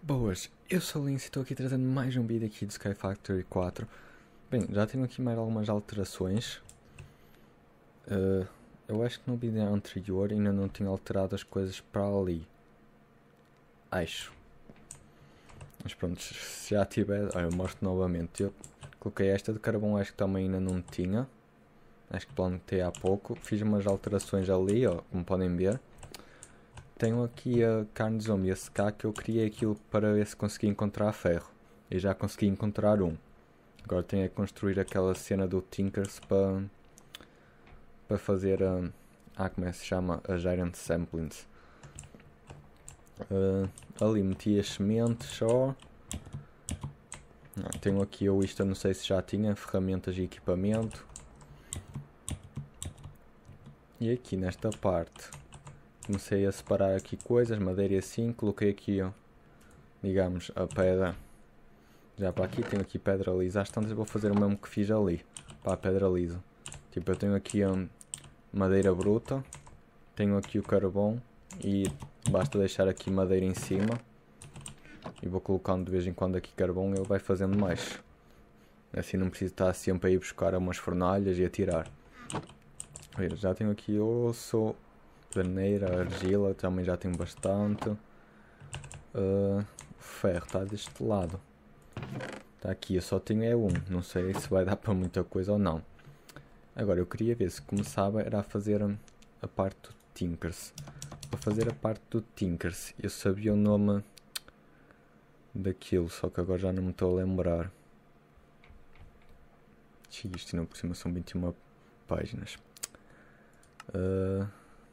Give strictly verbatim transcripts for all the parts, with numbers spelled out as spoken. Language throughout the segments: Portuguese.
Boas, eu sou o Lince e estou aqui trazendo mais um vídeo aqui do Sky Factory quatro. Bem, já tenho aqui mais algumas alterações. Uh, eu acho que no vídeo anterior ainda não tinha alterado as coisas para ali. Acho. Mas pronto, se já tiver, olha, eu mostro novamente. Eu coloquei esta de carvão, acho que também ainda não tinha. Acho que plantei há pouco. Fiz umas alterações ali, ó, como podem ver. Tenho aqui a carne de zombie a secar, que eu criei aquilo para ver se consegui encontrar ferro. E já consegui encontrar um. Agora tenho que construir aquela cena do Tinkers para para fazer a... Ah, como é que se chama? A Giant Samplings. Uh, ali meti as sementes só. Ah, tenho aqui eu isto, eu não sei se já tinha, ferramentas e equipamento. E aqui nesta parte comecei a separar aqui coisas, madeira e assim, coloquei aqui, ó, digamos, a pedra. Já para aqui, tenho aqui pedra lisa, às tantas vou fazer o mesmo que fiz ali, para a pedra lisa. Tipo, eu tenho aqui a madeira bruta, tenho aqui o carvão e basta deixar aqui madeira em cima. E vou colocando de vez em quando aqui carvão e ele vai fazendo mais. Assim não preciso estar sempre a ir buscar umas fornalhas e a tirar. Já tenho aqui osso, peneira, argila, também já tenho bastante. Uh, ferro está deste lado. Está aqui, eu só tenho é um. Não sei se vai dar para muita coisa ou não. Agora eu queria ver se começava era a fazer a parte do Tinkers. Para fazer a parte do Tinkers eu sabia o nome daquilo, só que agora já não me estou a lembrar. Isto não por cima são vinte e uma páginas. Uh,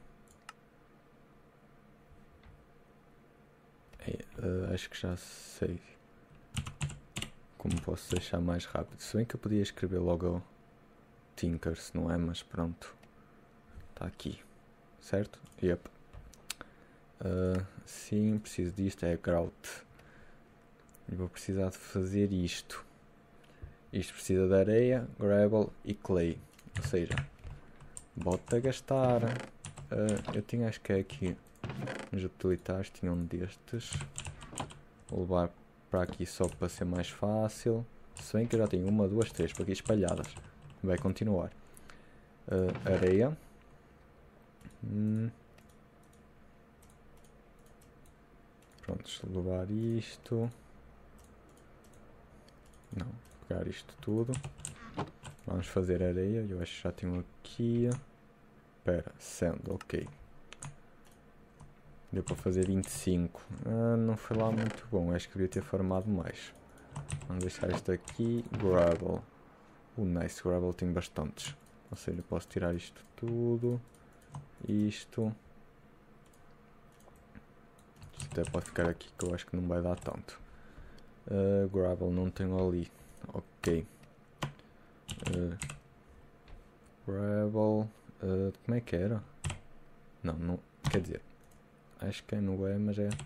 é, uh, acho que já sei como posso deixar mais rápido. Se bem que eu podia escrever logo Tinkers, não é? Mas pronto, está aqui, certo? Yep. Uh, sim, preciso disto, é grout. E vou precisar de fazer isto. Isto precisa de areia, gravel e clay. Ou seja, bota a gastar. Uh, eu tinha, acho que é aqui nos utilitários, tinha um destes. Vou levar para aqui só para ser mais fácil. Se bem que eu já tenho uma, duas, três para aqui espalhadas. Vai continuar. Uh, areia. Hum. Prontos, levar isto. Não, pegar isto tudo. Vamos fazer areia. Eu acho que já tenho aqui. Espera, sand, ok. Deu para fazer vinte e cinco. Ah, não foi lá muito bom. Acho que devia ter formado mais. Vamos deixar isto aqui. Gravel. O nice gravel tem bastantes. Ou seja, posso tirar isto tudo. Isto. Isto até pode ficar aqui que eu acho que não vai dar tanto. Uh, gravel não tenho ali. Ok. Uh, gravel. Uh, como é que era? Não, não. Quer dizer. Acho que não é, mas é.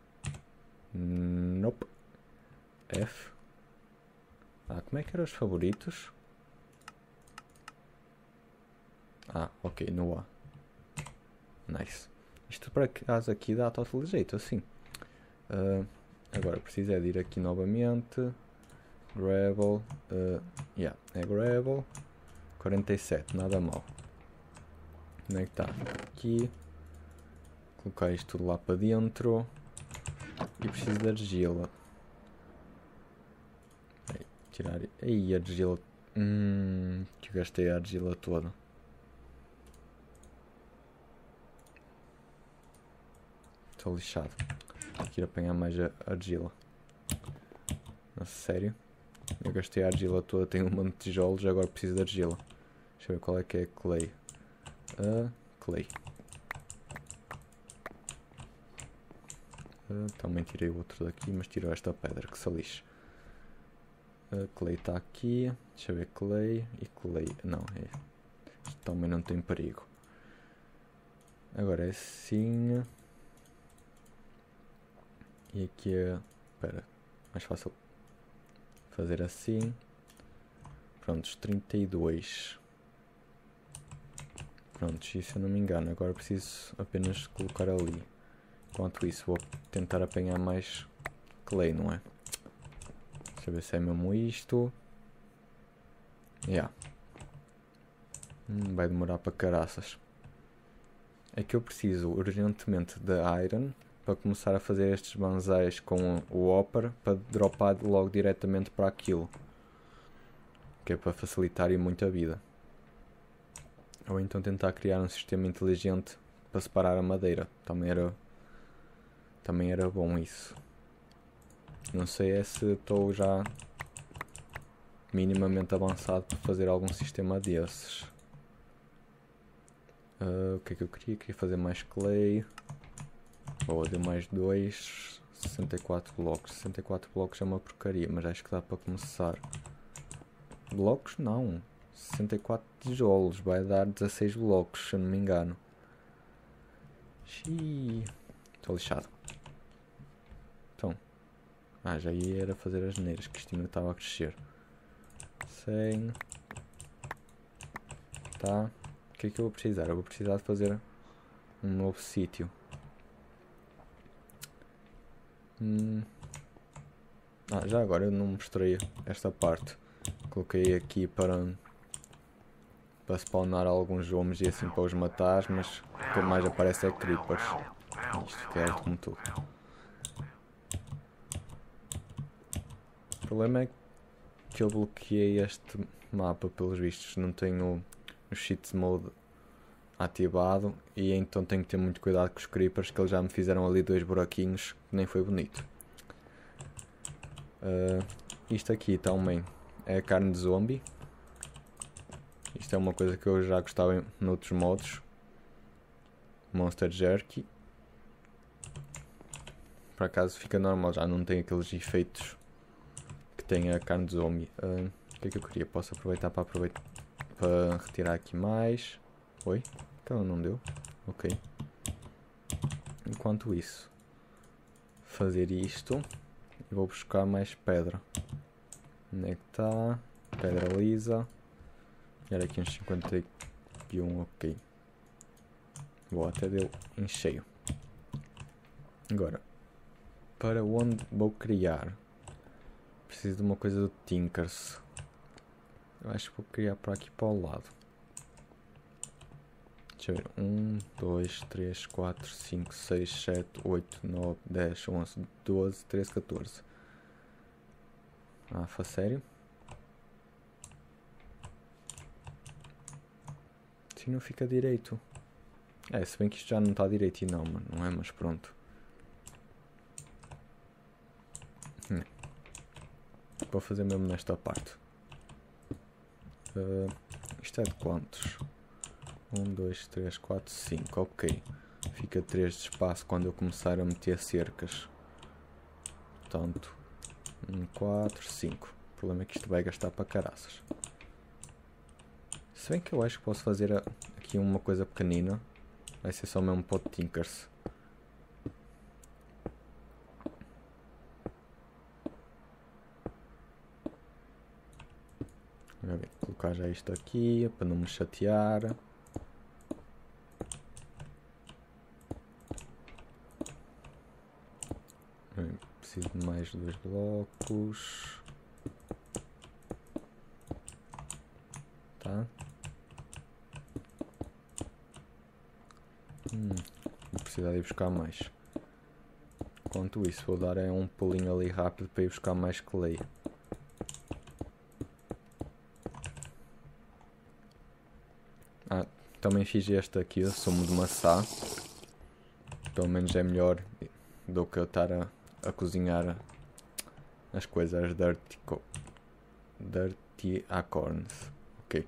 Nope. F. Ah, como é que eram os favoritos? Ah, ok, no A. Nice. Isto para acaso aqui dá total jeito, assim. Uh, agora preciso é de ir aqui novamente. Gravel. Uh, yeah, é gravel. quarenta e sete, nada mal. Onde é que está? Aqui. Colocar isto tudo lá para dentro. E preciso de argila. Aí, tirar. Aí, argila. Hum, que eu gastei a argila toda. Estou lixado. Tenho que ir apanhar mais a argila. A sério? Eu gastei a argila toda, tenho um monte de tijolos, agora preciso de argila. Deixa eu ver qual é que é clay. Uh, clay. Uh, também tirei o outro daqui, mas tirou esta pedra, que se lixe. Uh, clay está aqui. Deixa eu ver clay e clay. Não, é. Isto também não tem perigo. Agora é assim. E aqui é. Espera, mais fácil fazer assim. Prontos, trinta e dois. Prontos, e se eu não me engano, agora preciso apenas colocar ali. Enquanto isso, vou tentar apanhar mais clay, não é? Deixa eu ver se é mesmo isto. Yeah. Hum, vai demorar para caraças. É que eu preciso urgentemente de iron para começar a fazer estes banzais com o hopper para dropar logo diretamente para aquilo. Que é para facilitar e muito a vida. Ou então tentar criar um sistema inteligente para separar a madeira. Também era, também era bom isso. Não sei é se estou já minimamente avançado para fazer algum sistema desses. Uh, o que é que eu queria? Queria fazer mais clay. Boa, deu mais dois. sessenta e quatro blocos. sessenta e quatro blocos é uma porcaria, mas acho que dá para começar. Blocos não. sessenta e quatro tijolos. Vai dar dezasseis blocos, se eu não me engano. Xiii. Estou lixado. Então. Ah, já ia era fazer as neiras, que isto ainda estava a crescer. cem. Tá. O que é que eu vou precisar? Eu vou precisar de fazer um novo sítio. Hum. Ah, já agora eu não mostrei esta parte. Coloquei aqui para para spawnar alguns homens e assim para os matar, mas o que mais aparece é creepers. Isto que é alto como tudo. O problema é que eu bloqueei este mapa pelos vistos. Não tenho o cheat mode ativado e então tenho que ter muito cuidado com os creepers, que eles já me fizeram ali dois buraquinhos que nem foi bonito. Uh, isto aqui também é carne de zombie. Isto é uma coisa que eu já gostava noutros modos. Monster Jerky. Por acaso fica normal, já não tem aqueles efeitos que tem a carne de zombie. Uh, o que é que eu queria? Posso aproveitar para, aproveitar para retirar aqui mais. Oi? Que ela não deu? Ok. Enquanto isso, fazer isto. E vou buscar mais pedra. Onde é que está? Pedra lisa. Era aqui uns cinquenta e um, ok. Vou até deu em cheio. Agora, para onde vou criar? Preciso de uma coisa do Tinkers. Eu acho que vou criar para aqui para o lado. Deixa eu ver. um, dois, três, quatro, cinco, seis, sete, oito, nove, dez, onze, doze, treze, catorze. Ah, faz sério? Se não fica direito. É, se bem que isto já não está direito e não, mano. Não é? Mas pronto. Hum. Vou fazer mesmo nesta parte. Uh, isto é de quantos? um, dois, três, quatro, cinco. Ok. Fica três de espaço quando eu começar a meter cercas. Portanto, um, quatro, cinco. O problema é que isto vai gastar para caraças. Se bem que eu acho que posso fazer aqui uma coisa pequenina. Vai ser só mesmo para o Tinkers. Vou colocar já isto aqui para não me chatear. Bem, preciso de mais dois blocos. Tá? Hum, vou precisar de ir buscar mais. Enquanto isso, vou dar é um pulinho ali rápido para ir buscar mais clay. Ah, também fiz este aqui, o sumo de maçã. Pelo menos é melhor do que eu estar a, a cozinhar as coisas dirty, dirty acorns. Ok.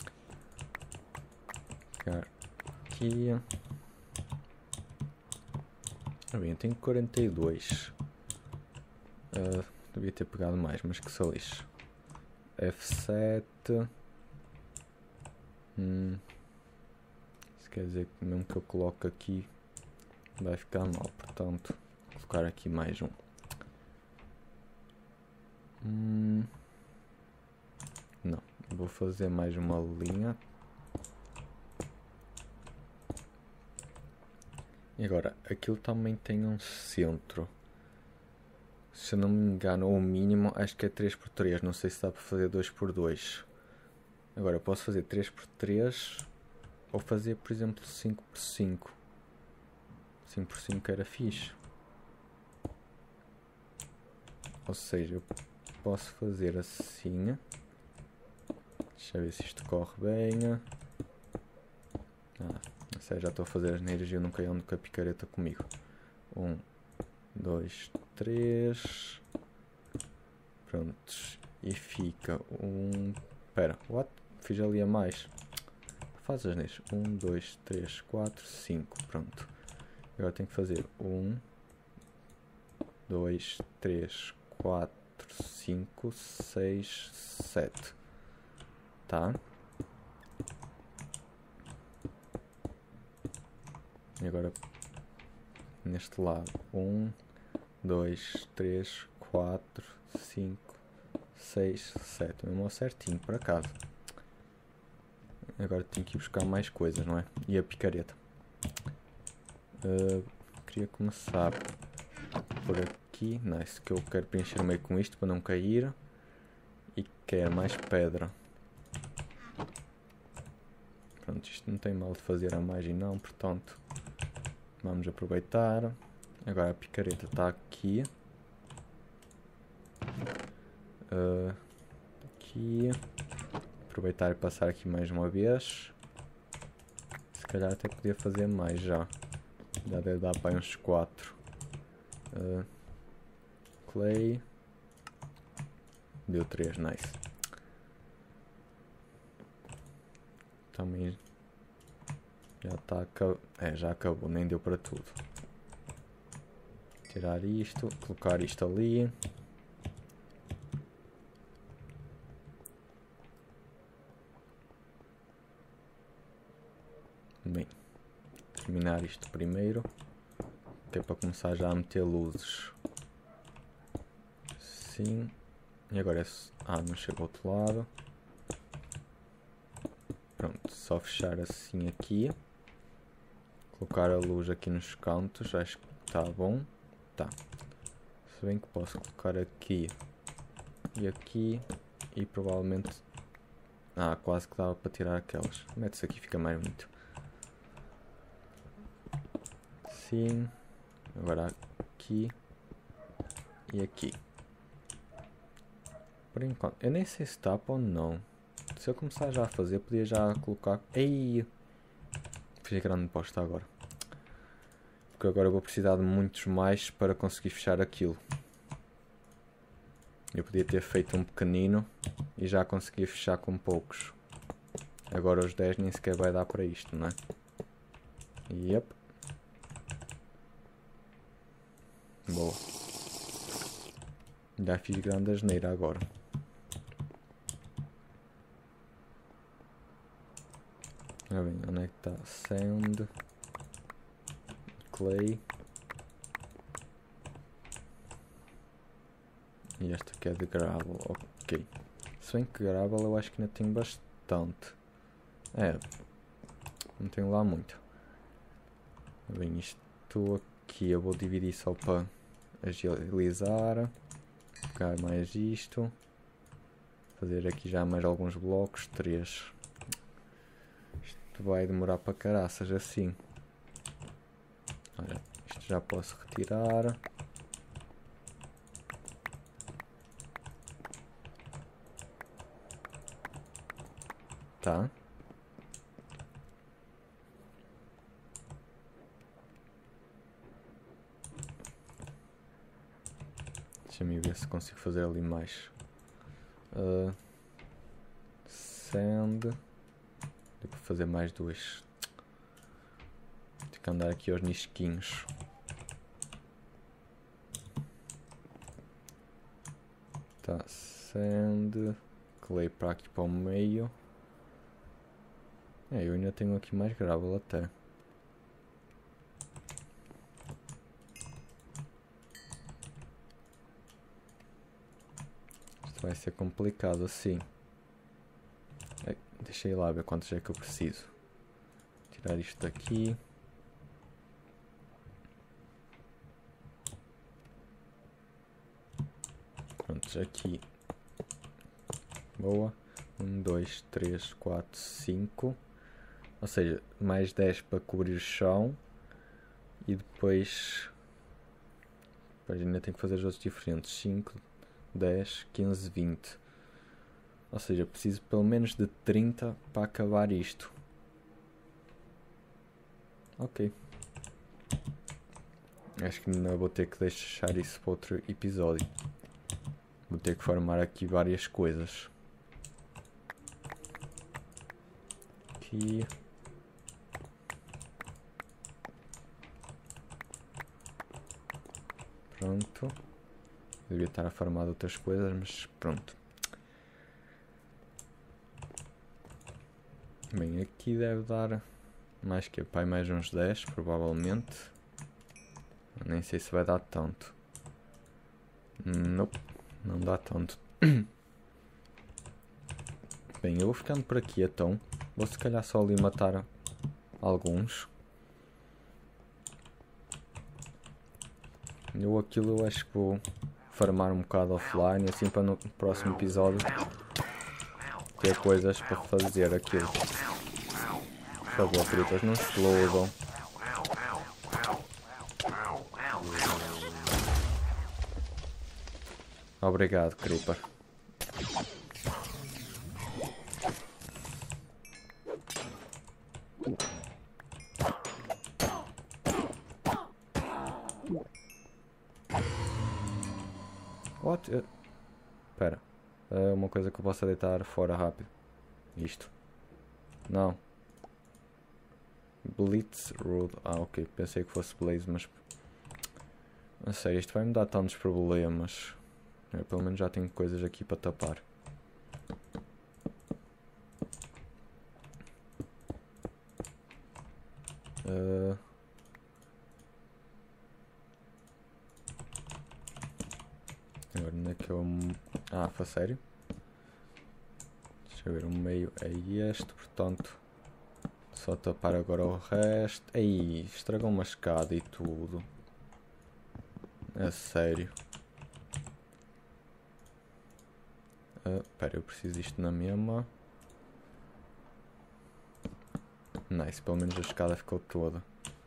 Pegar aqui. Ah, bem, eu tenho quarenta e dois. Uh, devia ter pegado mais, mas que se lixe. F sete. Hum. Isso quer dizer que mesmo que eu coloque aqui vai ficar mal, portanto vou colocar aqui mais um. Hum. Não, vou fazer mais uma linha. E agora, aquilo também tem um centro. Se eu não me engano, o mínimo acho que é três por três. Não sei se dá para fazer dois por dois. Agora eu posso fazer três por três ou fazer, por exemplo, cinco por cinco. cinco por cinco era fixe. Ou seja, eu posso fazer assim. Deixa eu ver se isto corre bem. Ah, não sei, já estou a fazer as neiras e eu nunca ando com a picareta comigo. Um, dois, três. Prontos. E fica um... Espera, what? Fiz ali a mais. Faz as neiras. Um, dois, três, quatro, cinco. Pronto. Agora tenho que fazer um, dois, três, quatro, cinco, seis, sete. Tá? E agora neste lado um, dois, três, quatro, cinco, seis, sete. Mesmo ao certinho, por acaso. Agora tenho que ir buscar mais coisas, não é? E a picareta. Uh, queria começar por aqui. Nice, que eu quero preencher meio com isto para não cair. E quero mais pedra. Pronto, isto não tem mal de fazer a mais e não, portanto vamos aproveitar. Agora a picareta está aqui. Uh, aqui. Aproveitar e passar aqui mais uma vez. Se calhar até podia fazer mais já. Já deve dar para uns quatro. Uh, clay. Deu três, nice. Também já está acabou. É, já acabou, nem deu para tudo. Tirar isto, colocar isto ali. Bem, terminar isto primeiro, que é para começar já a meter luzes. Sim. E agora é... Ah, não chega ao outro lado. Pronto, só fechar assim aqui. Colocar a luz aqui nos cantos, acho que está bom. Tá. Se bem que posso colocar aqui e aqui e provavelmente... Ah, quase que dava para tirar aquelas. Mete-se aqui, fica mais bonito. Sim. Agora aqui e aqui. Por enquanto, eu nem sei se tapa ou não. Se eu começar já a fazer, podia já colocar... Ei! Fiz grande posta agora. Porque agora eu vou precisar de muitos mais para conseguir fechar aquilo. Eu podia ter feito um pequenino e já conseguia fechar com poucos. Agora os dez nem sequer vai dar para isto, não é? Yep. Boa. Já fiz grande asneira agora. Ora bem, onde é que está? Sand. Clay. E esta aqui é de gravel, ok. Se bem que gravel eu acho que ainda tenho bastante. É, não tenho lá muito. Ora bem, isto aqui eu vou dividir só para agilizar. Pegar mais isto. Fazer aqui já mais alguns blocos, três. Isto vai demorar para caraças assim. Olha, isto já posso retirar. Tá. Deixa-me ver se consigo fazer ali mais. Uh, sand. Deu para fazer mais duas. Tenho que andar aqui aos nisquinhos. Tá, sand. Clay para aqui para o meio. É, eu ainda tenho aqui mais gravel até. Isto vai ser complicado assim. É, deixa eu ir lá ver quantos é que eu preciso. Tirar isto daqui. Prontos, aqui. Boa. um, dois, três, quatro, cinco. Ou seja, mais dez para cobrir o chão. E depois... Depois ainda tenho que fazer os outros diferentes. cinco, dez, quinze, vinte. Ou seja, preciso pelo menos de trinta para acabar isto. Ok. Acho que ainda vou ter que deixar isso para outro episódio. Vou ter que formar aqui várias coisas. Aqui. Pronto. Devia estar a formar outras coisas, mas pronto. Bem, aqui deve dar mais que pai, mais uns dez, provavelmente. Nem sei se vai dar tanto. Nope, não dá tanto. Bem, eu vou ficando por aqui então. Vou se calhar só ali matar alguns. Eu aquilo eu acho que vou farmar um bocado offline, assim para no próximo episódio ter coisas para fazer aquilo. Por favor, frutas, não explodam. Obrigado, Creeper. What? Espera. É uma coisa que eu posso deitar fora rápido. Isto. Não. Blitz Road. Ah, ok. Pensei que fosse Blaze, mas... A sério, isto vai me dar tantos problemas. Eu, pelo menos já tenho coisas aqui para tapar. Uh... Agora onde é que eu... Ah, foi sério? Deixa eu ver, o meio é este, portanto... Só tapar agora o resto. Ei, estragou uma escada e tudo. É sério. Espera, uh, eu preciso disto na mesma. Nice, pelo menos a escada ficou toda.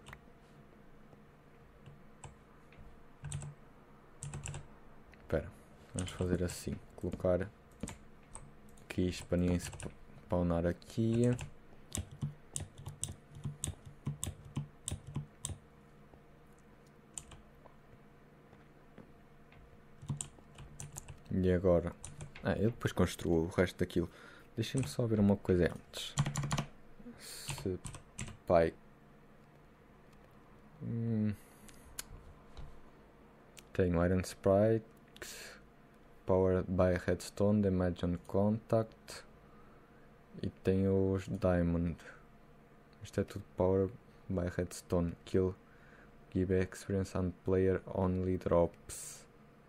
Espera, vamos fazer assim. Colocar aqui isto para ninguém spawnar aqui. E agora... Ah, eu depois construo o resto daquilo. Deixem-me só ver uma coisa antes. Se... Pai... Hum... Tenho Iron Sprite. Powered by Redstone, Damage on Contact. E tenho os Diamond. Isto é tudo Powered by Redstone. Kill. Give experience and player only drops.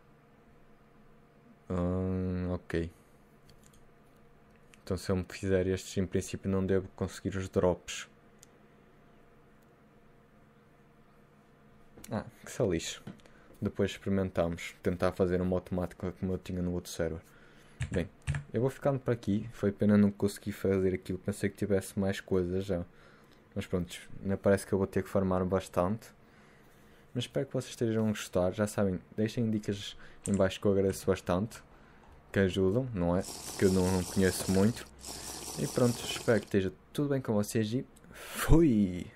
Hum, ok. Então se eu me fizer estes, em princípio não devo conseguir os drops. Ah, que se lixe. Depois experimentamos tentar fazer uma automática como eu tinha no outro server. Bem, eu vou ficando por aqui. Foi pena não conseguir fazer aquilo. Pensei que tivesse mais coisas já. Mas pronto, ainda parece que eu vou ter que farmar bastante. Mas espero que vocês estejam a gostar. Já sabem, deixem dicas em baixo que eu agradeço bastante. Que ajudam, não é? Que eu não conheço muito. E pronto, espero que esteja tudo bem com vocês e fui!